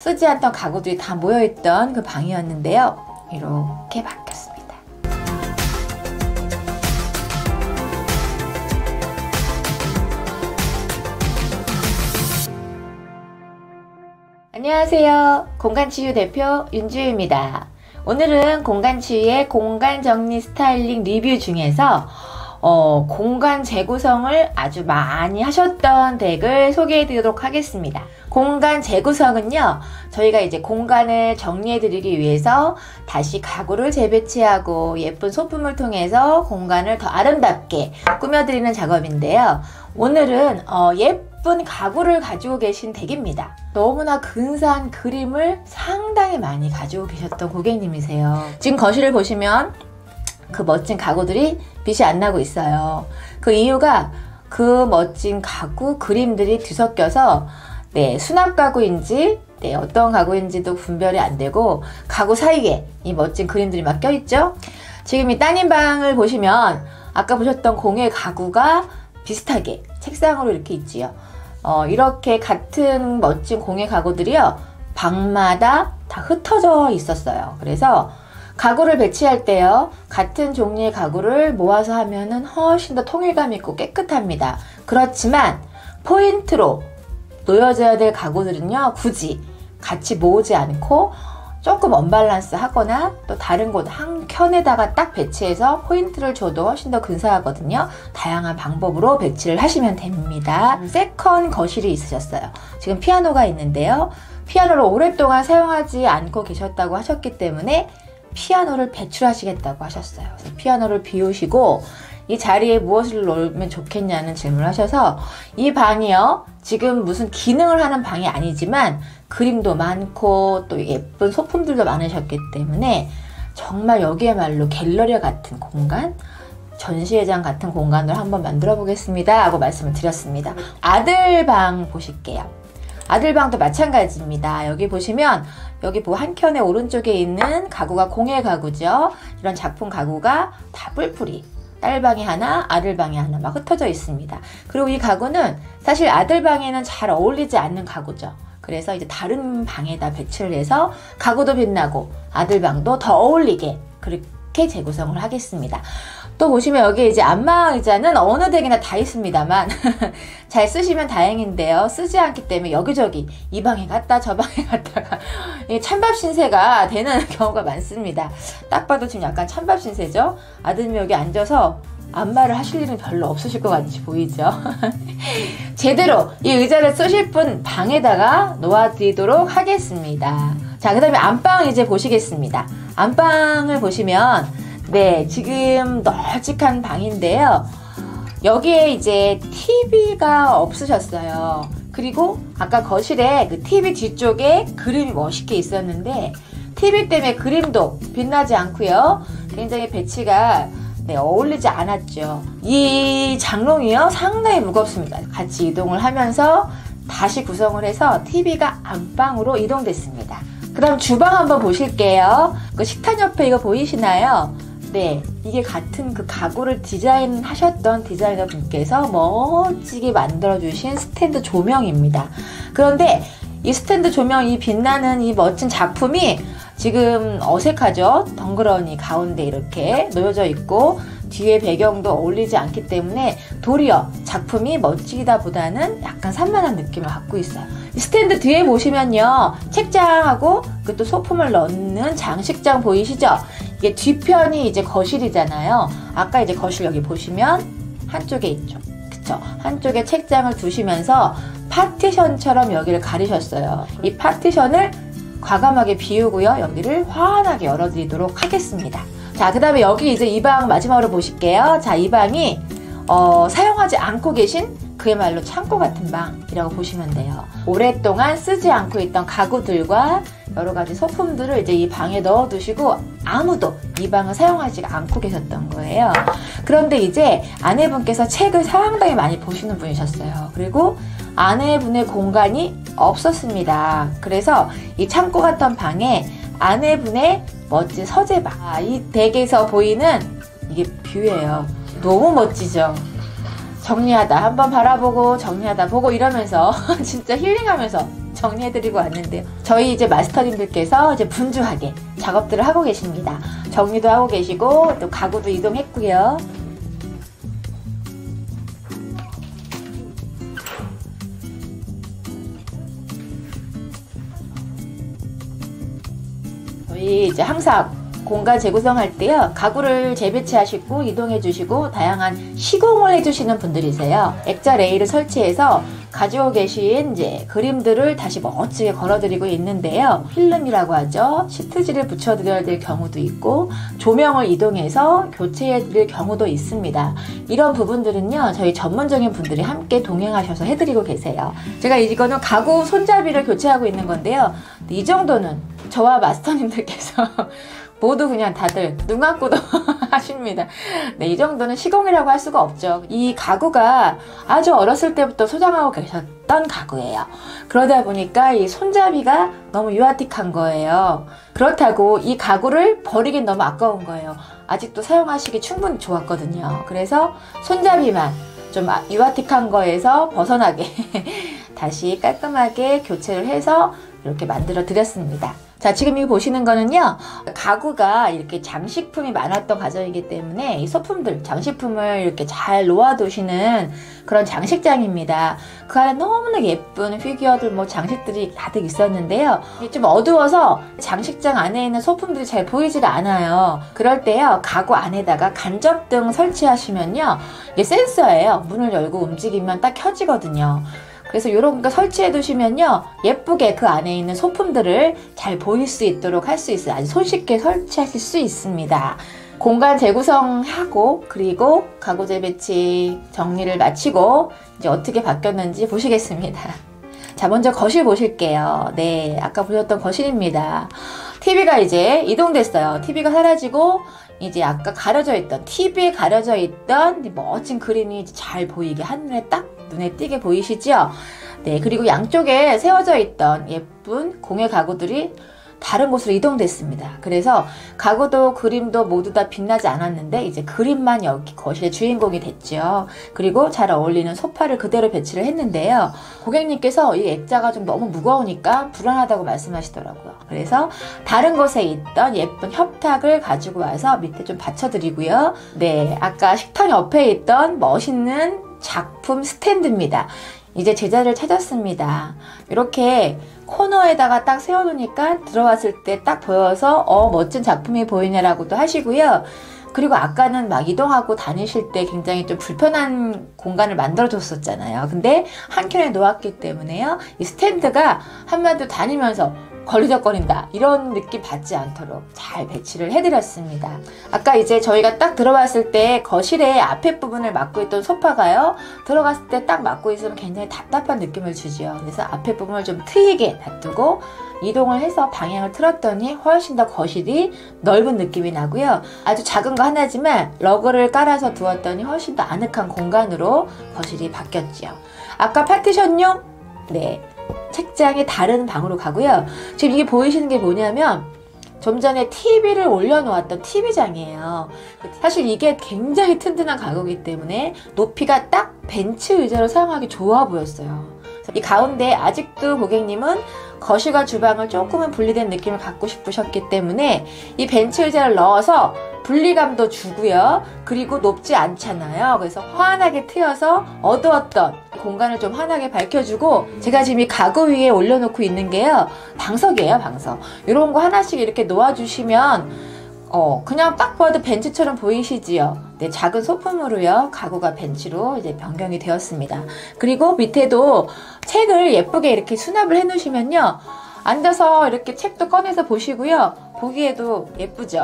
쓰지 않던 가구들이 다 모여있던 그 방이었는데요. 이렇게 바뀌었습니다. 안녕하세요. 공간치유 대표 윤주입니다. 오늘은 공간치유의 공간정리 스타일링 리뷰 중에서 공간 재구성을 아주 많이 하셨던 덱을 소개해 드리도록 하겠습니다. 공간 재구성은요, 저희가 이제 공간을 정리해 드리기 위해서 다시 가구를 재배치하고 예쁜 소품을 통해서 공간을 더 아름답게 꾸며드리는 작업인데요. 오늘은 예쁜 가구를 가지고 계신 덱입니다. 너무나 근사한 그림을 상당히 많이 가지고 계셨던 고객님이세요. 지금 거실을 보시면 그 멋진 가구들이 빛이 안 나고 있어요. 그 이유가 그 멋진 가구 그림들이 뒤섞여서 수납 가구인지 어떤 가구인지도 분별이 안 되고 가구 사이에 이 멋진 그림들이 막 껴있죠. 지금 이 따님 방을 보시면 아까 보셨던 공예 가구가 비슷하게 책상으로 이렇게 있지요. 이렇게 같은 멋진 공예 가구들이요, 방마다 다 흩어져 있었어요. 그래서 가구를 배치할 때요, 같은 종류의 가구를 모아서 하면은 훨씬 더 통일감 있고 깨끗합니다. 그렇지만 포인트로 놓여져야 될 가구들은요, 굳이 같이 모으지 않고 조금 언밸런스 하거나 또 다른 곳 한 켠에다가 딱 배치해서 포인트를 줘도 훨씬 더 근사하거든요. 다양한 방법으로 배치를 하시면 됩니다. 세컨 거실이 있으셨어요. 지금 피아노가 있는데요, 피아노를 오랫동안 사용하지 않고 계셨다고 하셨기 때문에 피아노를 배출하시겠다고 하셨어요. 그래서 피아노를 비우시고 이 자리에 무엇을 놓으면 좋겠냐는 질문을 하셔서, 이 방이요, 지금 무슨 기능을 하는 방이 아니지만 그림도 많고 또 예쁜 소품들도 많으셨기 때문에 정말 여기야말로 갤러리 같은 공간, 전시회장 같은 공간을 한번 만들어 보겠습니다 하고 말씀을 드렸습니다. 아들방 보실게요. 아들방도 마찬가지입니다. 여기 보시면 여기 한켠에 오른쪽에 있는 가구가 공예 가구죠. 이런 작품 가구가 다 뿔뿔이 딸방이 하나, 아들방이 하나 막 흩어져 있습니다. 그리고 이 가구는 사실 아들방에는 잘 어울리지 않는 가구죠. 그래서 이제 다른 방에다 배치를 해서 가구도 빛나고 아들방도 더 어울리게 그렇게 재구성을 하겠습니다. 또 보시면 여기 이제 안마 의자는 어느 덱이나 다 있습니다만 잘 쓰시면 다행인데요. 쓰지 않기 때문에 여기저기 이 방에 갔다 저 방에 갔다가 찬밥 신세가 되는 경우가 많습니다. 딱 봐도 지금 약간 찬밥 신세죠. 아드님이 여기 앉아서 안마를 하실 일은 별로 없으실 것 같이 보이죠. 제대로 이 의자를 쓰실 분 방에다가 놓아드리도록 하겠습니다. 자, 그 다음에 안방 이제 보시겠습니다. 안방을 보시면 지금 널찍한 방인데요. 여기에 이제 TV가 없으셨어요. 그리고 아까 거실에 그 TV 뒤쪽에 그림이 멋있게 있었는데 TV 때문에 그림도 빛나지 않고요. 굉장히 배치가 어울리지 않았죠. 이 장롱이요, 상당히 무겁습니다. 같이 이동을 하면서 다시 구성을 해서 TV가 안방으로 이동됐습니다. 그럼 주방 한번 보실게요. 그 식탁 옆에 이거 보이시나요? 이게 같은 그 가구를 디자인하셨던 디자이너 분께서 멋지게 만들어주신 스탠드 조명입니다. 그런데 이 스탠드 조명, 이 빛나는 이 멋진 작품이 지금 어색하죠? 덩그러니 가운데 이렇게 놓여져 있고 뒤에 배경도 어울리지 않기 때문에 도리어 작품이 멋지다 보다는 약간 산만한 느낌을 갖고 있어요. 이 스탠드 뒤에 보시면요, 책장하고 그 또 소품을 넣는 장식장 보이시죠? 이게 뒤편이 이제 거실이잖아요. 아까 이제 거실 여기 보시면 한쪽에 있죠. 그쵸? 한쪽에 책장을 두시면서 파티션처럼 여기를 가리셨어요. 이 파티션을 과감하게 비우고요, 여기를 환하게 열어드리도록 하겠습니다. 자, 그 다음에 여기 이제 이 방 마지막으로 보실게요. 자, 이 방이 사용하지 않고 계신 그야말로 창고 같은 방이라고 보시면 돼요. 오랫동안 쓰지 않고 있던 가구들과 여러 가지 소품들을 이제 이 방에 넣어 두시고 아무도 이 방을 사용하지 않고 계셨던 거예요. 그런데 이제 아내분께서 책을 상당히 많이 보시는 분이셨어요. 그리고 아내분의 공간이 없었습니다. 그래서 이 창고 같은 방에 아내분의 멋진 서재방, 이 덱에서 보이는 이게 뷰예요. 너무 멋지죠? 정리하다 한번 바라보고 정리하다 보고 이러면서 진짜 힐링하면서 정리해드리고 왔는데요. 저희 이제 마스터님들께서 이제 분주하게 작업들을 하고 계십니다. 정리도 하고 계시고 또 가구도 이동했고요. 저희 이제 항상 공간 재구성할 때요, 가구를 재배치하시고 이동해 주시고 다양한 시공을 해주시는 분들이세요. 액자 레일을 설치해서 가지고 계신 이제 그림들을 다시 멋지게 걸어드리고 있는데요. 필름이라고 하죠. 시트지를 붙여드려야 될 경우도 있고 조명을 이동해서 교체해 드릴 경우도 있습니다. 이런 부분들은요, 저희 전문적인 분들이 함께 동행하셔서 해드리고 계세요. 제가 이거는 가구 손잡이를 교체하고 있는 건데요. 이 정도는 저와 마스터님들께서 모두 그냥 다들 눈 감고도 하십니다. 네, 이 정도는 시공이라고 할 수가 없죠. 이 가구가 아주 어렸을 때부터 소장하고 계셨던 가구예요. 그러다 보니까 이 손잡이가 너무 유아틱한 거예요. 그렇다고 이 가구를 버리긴 너무 아까운 거예요. 아직도 사용하시기 충분히 좋았거든요. 그래서 손잡이만 좀 유아틱한 거에서 벗어나게 다시 깔끔하게 교체를 해서 이렇게 만들어 드렸습니다. 자, 지금 이 보시는 거는요, 가구가 이렇게 장식품이 많았던 가정이기 때문에 이 소품들, 장식품을 이렇게 잘 놓아두시는 그런 장식장입니다. 그 안에 너무나 예쁜 피규어들, 뭐 장식들이 가득 있었는데요. 좀 어두워서 장식장 안에 있는 소품들이 잘 보이질 않아요. 그럴 때요, 가구 안에다가 간접등 설치하시면요, 이게 센서예요. 문을 열고 움직이면 딱 켜지거든요. 그래서 이런 거 설치해 두시면요, 예쁘게 그 안에 있는 소품들을 잘 보일 수 있도록 할 수 있어요. 아주 손쉽게 설치하실 수 있습니다. 공간 재구성하고 그리고 가구 재배치 정리를 마치고 이제 어떻게 바뀌었는지 보시겠습니다. 자, 먼저 거실 보실게요. 네, 아까 보셨던 거실입니다. TV가 이제 이동됐어요. TV가 사라지고 이제 아까 가려져 있던, TV에 가려져 있던 멋진 그림이 잘 보이게 한눈에 딱 눈에 띄게 보이시죠? 네, 그리고 양쪽에 세워져 있던 예쁜 공예 가구들이 다른 곳으로 이동됐습니다. 그래서 가구도 그림도 모두 다 빛나지 않았는데 이제 그림만 여기 거실의 주인공이 됐죠. 그리고 잘 어울리는 소파를 그대로 배치를 했는데요. 고객님께서 이 액자가 좀 너무 무거우니까 불안하다고 말씀하시더라고요. 그래서 다른 곳에 있던 예쁜 협탁을 가지고 와서 밑에 좀 받쳐드리고요. 네, 아까 식탁 옆에 있던 멋있는 작품 스탠드입니다. 이제 제자리를 찾았습니다. 이렇게 코너에다가 딱 세워놓으니까 들어왔을 때 딱 보여서 멋진 작품이 보이냐라고도 하시고요. 그리고 아까는 막 이동하고 다니실 때 굉장히 좀 불편한 공간을 만들어 줬었잖아요. 근데 한켠에 놓았기 때문에요, 이 스탠드가 한마디로 다니면서 걸리적거린다 이런 느낌 받지 않도록 잘 배치를 해드렸습니다. 아까 이제 저희가 딱 들어왔을 때 거실의 앞에 부분을 막고 있던 소파가요, 들어갔을 때 딱 막고 있으면 굉장히 답답한 느낌을 주죠. 그래서 앞에 부분을 좀 트이게 놔두고 이동을 해서 방향을 틀었더니 훨씬 더 거실이 넓은 느낌이 나고요. 아주 작은 거 하나지만 러그를 깔아서 두었더니 훨씬 더 아늑한 공간으로 거실이 바뀌었죠. 아까 파티션용, 네, 책장이 다른 방으로 가고요. 지금 이게 보이시는 게 뭐냐면 좀 전에 TV를 올려놓았던 TV장이에요. 사실 이게 굉장히 튼튼한 가구이기 때문에 높이가 딱 벤치 의자로 사용하기 좋아 보였어요. 이 가운데 아직도 고객님은 거실과 주방을 조금은 분리된 느낌을 갖고 싶으셨기 때문에 이 벤치 의자를 넣어서 분리감도 주고요. 그리고 높지 않잖아요. 그래서 환하게 트여서 어두웠던 공간을 좀 환하게 밝혀주고, 제가 지금 이 가구 위에 올려놓고 있는 게요, 방석이에요, 방석. 이런 거 하나씩 이렇게 놓아주시면 그냥 딱 봐도 벤치처럼 보이시지요? 네, 작은 소품으로요, 가구가 벤치로 이제 변경이 되었습니다. 그리고 밑에도 책을 예쁘게 이렇게 수납을 해 놓으시면요, 앉아서 이렇게 책도 꺼내서 보시고요, 보기에도 예쁘죠?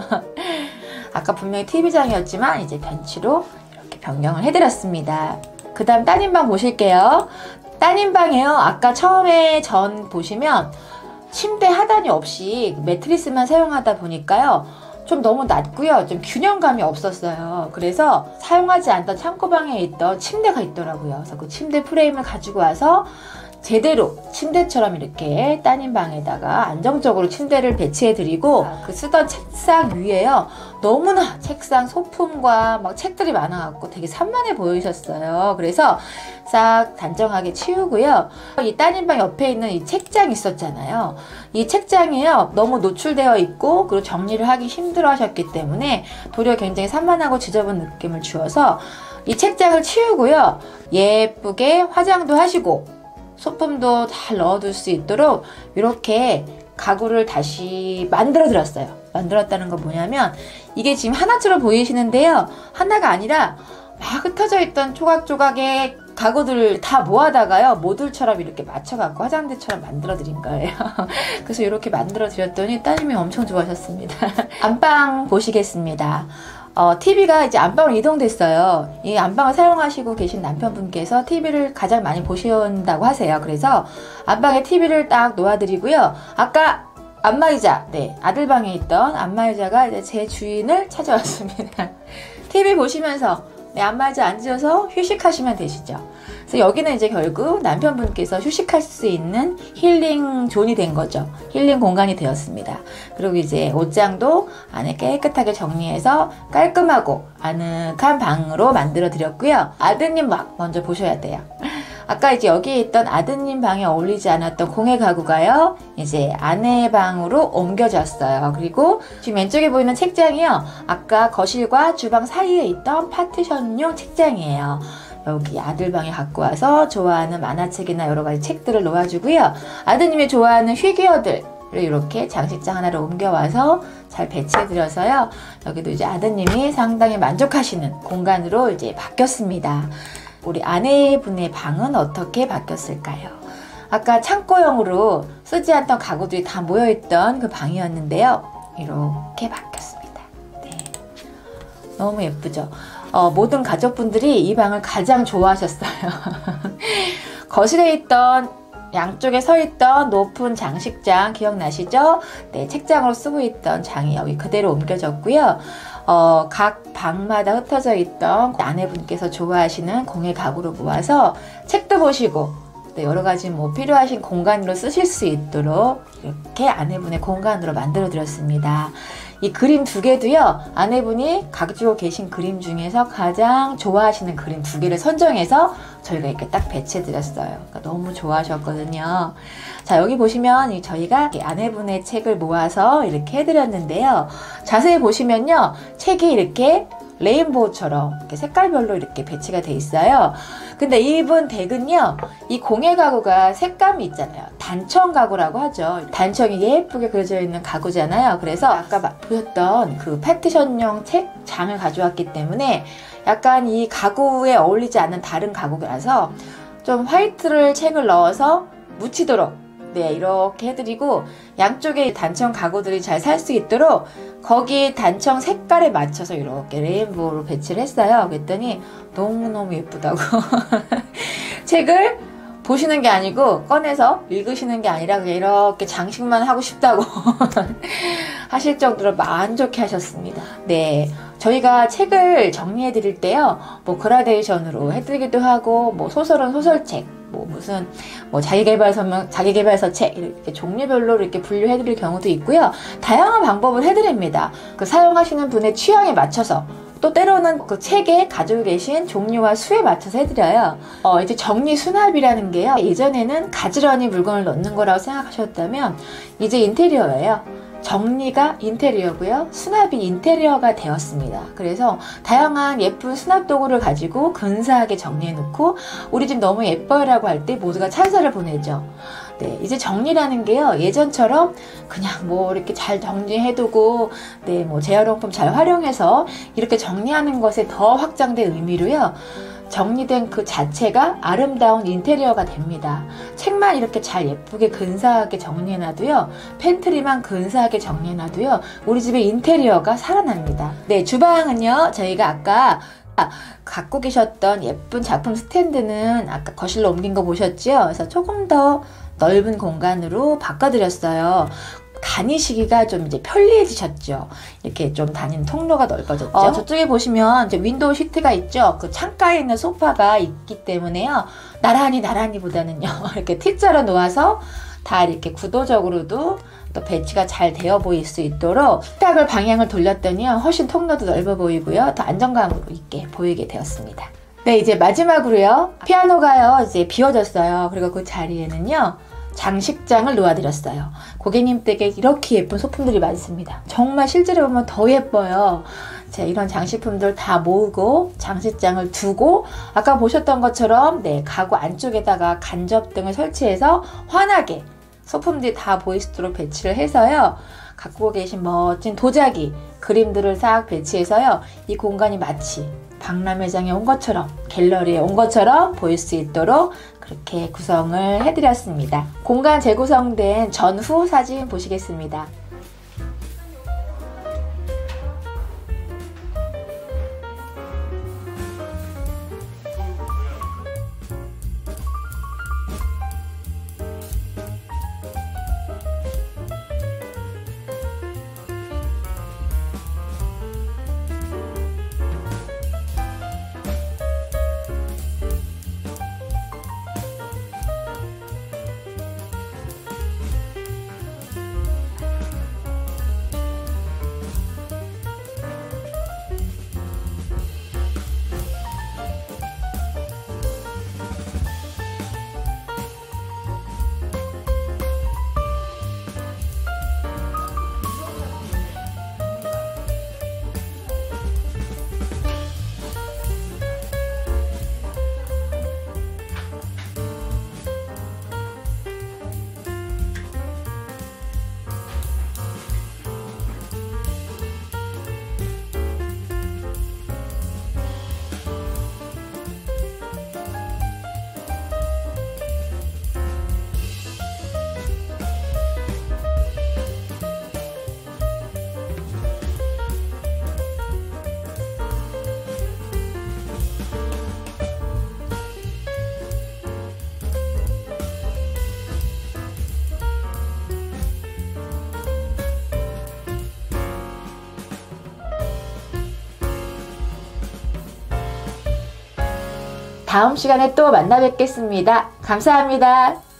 아까 분명히 TV장이었지만 이제 벤치로 이렇게 변경을 해드렸습니다. 그 다음 따님방 보실게요. 따님방에요, 아까 처음에 전 보시면 침대 하단이 없이 매트리스만 사용하다 보니까요, 좀 너무 낮고요, 좀 균형감이 없었어요. 그래서 사용하지 않던 창고방에 있던 침대가 있더라고요. 그래서 그 침대 프레임을 가지고 와서 제대로 침대처럼 이렇게 따님 방에다가 안정적으로 침대를 배치해드리고 그 쓰던 책상 위에요. 너무나 책상 소품과 막 책들이 많아갖고 되게 산만해 보이셨어요. 그래서 싹 단정하게 치우고요. 이 따님 방 옆에 있는 이 책장 있었잖아요. 이 책장이요. 너무 노출되어 있고 그리고 정리를 하기 힘들어 하셨기 때문에 도리어 굉장히 산만하고 지저분 느낌을 주어서 이 책장을 치우고요. 예쁘게 화장도 하시고 소품도 잘 넣어둘 수 있도록 이렇게 가구를 다시 만들어 드렸어요. 만들었다는 건 뭐냐면 이게 지금 하나처럼 보이시는데요. 하나가 아니라 막 흩어져 있던 조각조각의 가구들을 다 모아다가요. 모듈처럼 이렇게 맞춰갖고 화장대처럼 만들어 드린 거예요. 그래서 이렇게 만들어 드렸더니 따님이 엄청 좋아하셨습니다. 안방 보시겠습니다. TV가 이제 안방으로 이동됐어요. 이 안방을 사용하시고 계신 남편분께서 TV를 가장 많이 보신다고 하세요. 그래서 안방에 TV를 딱 놓아드리고요. 아까 안마의자, 네, 아들 방에 있던 안마의자가 이제 제 주인을 찾아왔습니다. TV 보시면서 네, 안마의자 앉으셔서 휴식하시면 되시죠. 그래서 여기는 이제 결국 남편분께서 휴식할 수 있는 힐링 존이 된 거죠. 힐링 공간이 되었습니다. 그리고 이제 옷장도 안에 깨끗하게 정리해서 깔끔하고 아늑한 방으로 만들어 드렸고요. 아드님 방 먼저 보셔야 돼요. 아까 이제 여기에 있던 아드님 방에 어울리지 않았던 공예 가구가요. 이제 아내 방으로 옮겨졌어요. 그리고 지금 왼쪽에 보이는 책장이요. 아까 거실과 주방 사이에 있던 파티션용 책장이에요. 여기 아들 방에 갖고 와서 좋아하는 만화책이나 여러 가지 책들을 놓아주고요. 아드님이 좋아하는 피규어들을 이렇게 장식장 하나로 옮겨와서 잘 배치해드려서요. 여기도 이제 아드님이 상당히 만족하시는 공간으로 이제 바뀌었습니다. 우리 아내분의 방은 어떻게 바뀌었을까요? 아까 창고형으로 쓰지 않던 가구들이 다 모여있던 그 방이었는데요. 이렇게 바뀌었습니다. 네. 너무 예쁘죠? 모든 가족분들이 이 방을 가장 좋아하셨어요. 거실에 있던 양쪽에 서 있던 높은 장식장 기억나시죠? 네, 책장으로 쓰고 있던 장이 여기 그대로 옮겨졌고요. 각 방마다 흩어져 있던 아내분께서 좋아하시는 공예 가구로 모아서 책도 보시고 네, 여러 가지 뭐 필요하신 공간으로 쓰실 수 있도록 이렇게 아내분의 공간으로 만들어 드렸습니다. 이 그림 두 개도요, 아내분이 가지고 계신 그림 중에서 가장 좋아하시는 그림 두 개를 선정해서 저희가 이렇게 딱 배치해 드렸어요. 그러니까 너무 좋아하셨거든요. 자, 여기 보시면 저희가 아내분의 책을 모아서 이렇게 해드렸는데요. 자세히 보시면요, 책이 이렇게 레인보우처럼 이렇게 색깔별로 이렇게 배치가 돼 있어요. 근데 이분 댁은요, 이 공예 가구가 색감이 있잖아요. 단청 가구라고 하죠. 단청이 예쁘게 그려져 있는 가구잖아요. 그래서 아까 보셨던 그 파티션용 책장을 가져왔기 때문에 약간 이 가구에 어울리지 않는 다른 가구라서 좀 화이트를 책을 넣어서 묻히도록 네, 이렇게 해드리고 양쪽에 단청 가구들이 잘 살 수 있도록 거기 단청 색깔에 맞춰서 이렇게 레인보우로 배치를 했어요. 그랬더니 너무너무 예쁘다고 책을 보시는 게 아니고 꺼내서 읽으시는 게 아니라 그냥 이렇게 장식만 하고 싶다고 하실 정도로 만족해 하셨습니다. 네, 저희가 책을 정리해 드릴 때요, 뭐 그라데이션으로 해드리기도 하고, 뭐 소설은 소설책, 뭐 무슨 뭐 자기계발서 책 이렇게 종류별로 이렇게 분류해 드릴 경우도 있고요. 다양한 방법을 해드립니다. 그 사용하시는 분의 취향에 맞춰서, 또 때로는 그 책에 가지고 계신 종류와 수에 맞춰서 해드려요. 이제 정리 수납이라는 게요, 예전에는 가지런히 물건을 넣는 거라고 생각하셨다면 이제 인테리어예요. 정리가 인테리어고요, 수납이 인테리어가 되었습니다. 그래서 다양한 예쁜 수납 도구를 가지고 근사하게 정리해 놓고 우리 집 너무 예뻐요 라고 할 때 모두가 찬사를 보내죠. 네, 이제 정리라는 게요, 예전처럼 그냥 뭐 이렇게 잘 정리해두고 네, 뭐 재활용품 잘 활용해서 이렇게 정리하는 것에 더 확장된 의미로요, 정리된 그 자체가 아름다운 인테리어가 됩니다. 책만 이렇게 잘 예쁘게 근사하게 정리해놔도요, 팬트리만 근사하게 정리해놔도요, 우리 집의 인테리어가 살아납니다. 네, 주방은요, 저희가 아까 갖고 계셨던 예쁜 작품 스탠드는 아까 거실로 옮긴 거 보셨죠? 그래서 조금 더 넓은 공간으로 바꿔드렸어요. 다니시기가 좀 이제 편리해지셨죠. 이렇게 좀 다니는 통로가 넓어졌죠. 저쪽에 보시면 이제 윈도우 시트가 있죠. 그 창가에 있는 소파가 있기 때문에요. 나란히 보다는요. 이렇게 T자로 놓아서 다 이렇게 구도적으로도 또 배치가 잘 되어 보일 수 있도록 식탁을 방향을 돌렸더니요. 훨씬 통로도 넓어 보이고요. 더 안정감 있게 보이게 되었습니다. 네, 이제 마지막으로요. 피아노가요. 이제 비워졌어요. 그리고 그 자리에는요. 장식장을 놓아드렸어요. 고객님 댁에 이렇게 예쁜 소품들이 많습니다. 정말 실제로 보면 더 예뻐요. 자, 이런 장식품들 다 모으고 장식장을 두고 아까 보셨던 것처럼 네, 가구 안쪽에다가 간접등을 설치해서 환하게 소품들이 다 보일 수 있도록 배치를 해서요. 갖고 계신 멋진 도자기, 그림들을 싹 배치해서요. 이 공간이 마치 박람회장에 온 것처럼, 갤러리에 온 것처럼 보일 수 있도록 그렇게 구성을 해드렸습니다. 공간 재구성된 전후 사진 보시겠습니다. 다음 시간에 또 만나 뵙겠습니다. 감사합니다.